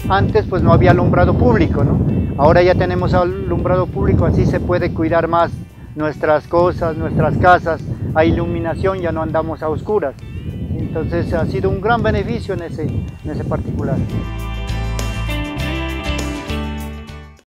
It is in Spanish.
Antes pues no había alumbrado público, ¿no? Ahora ya tenemos alumbrado público, así se puede cuidar más nuestras cosas, nuestras casas, hay iluminación, ya no andamos a oscuras. Entonces ha sido un gran beneficio en ese particular.